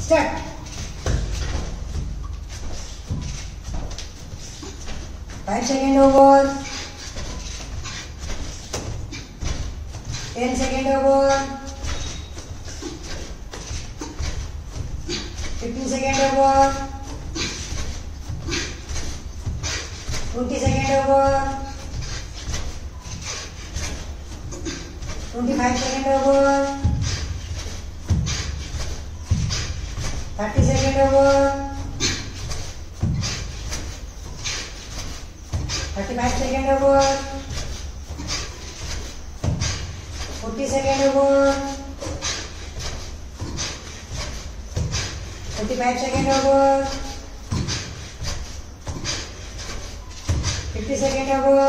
Start. 5 second over. 10 second over. 15 second over. 20 second over. 25 second over. 30 second over. 35 second over. 40 second over. 45 second over. 50 second over.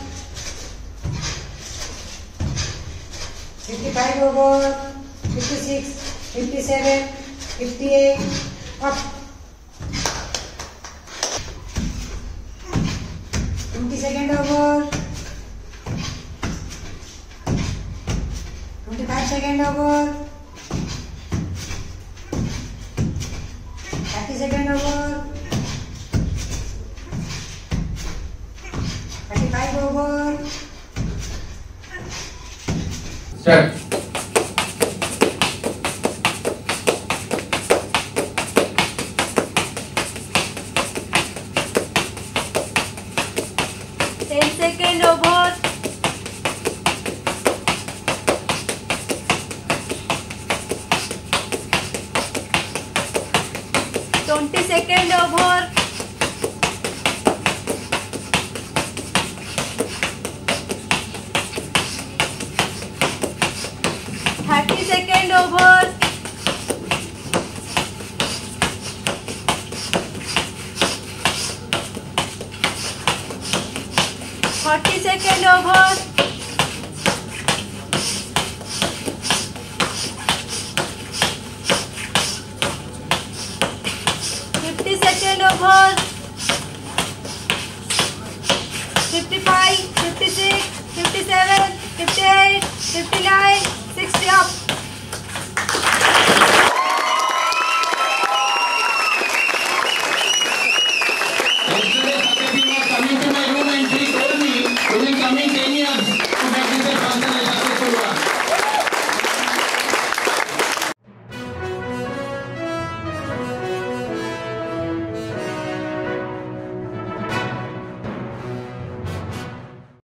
55 over. 56, 57, 58, up. 20 second over. 25 second over. 30 second over. 35 over. Start. Second over. 20 second over. 30 second over. 40 second over. 50 second over. 55, 56, 57, 58, 59.